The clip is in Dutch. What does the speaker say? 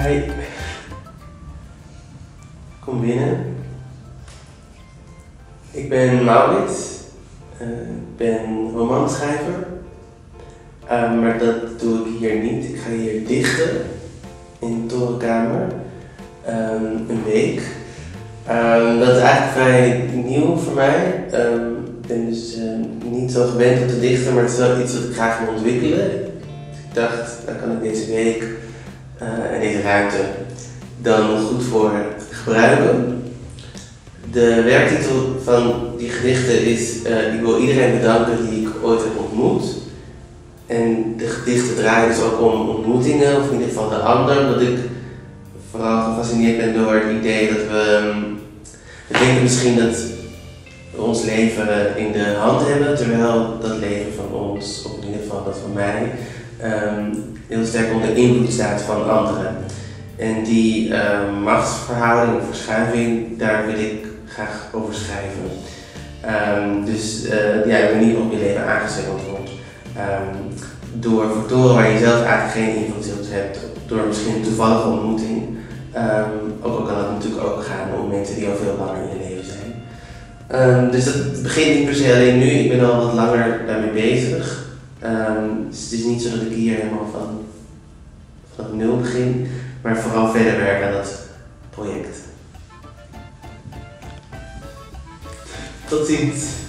Hi. Kom binnen. Ik ben Maurits. Ik ben romanschrijver. Maar dat doe ik hier niet. Ik ga hier dichten in de torenkamer. Een week. Dat is eigenlijk vrij nieuw voor mij. Ik ben dus niet zo gewend om te dichten, maar het is wel iets wat ik graag wil ontwikkelen. Dus ik dacht, daar kan ik deze week en deze ruimte dan goed voor gebruiken. De werktitel van die gedichten is ik wil iedereen bedanken die ik ooit heb ontmoet. En de gedichten draaien dus ook om ontmoetingen, of in ieder geval de ander, omdat ik vooral gefascineerd ben door het idee dat we denken misschien dat we ons leven in de hand hebben, terwijl dat leven van ons, of in ieder geval dat van mij, heel sterk onder invloed staat van anderen. En die machtsverhouding of verschuiving, daar wil ik graag over schrijven. Ik ben niet op je leven aangezwengeld wordt. Door factoren waar je zelf eigenlijk geen invloed op hebt, door misschien een toevallige ontmoeting. Ook kan het natuurlijk ook gaan om mensen die al veel langer in je leven zijn. Dus dat begint niet per se alleen nu, ik ben al wat langer daarmee bezig. Dus het is niet zo dat ik hier helemaal van nul begin, maar vooral verder werken aan dat project. Tot ziens!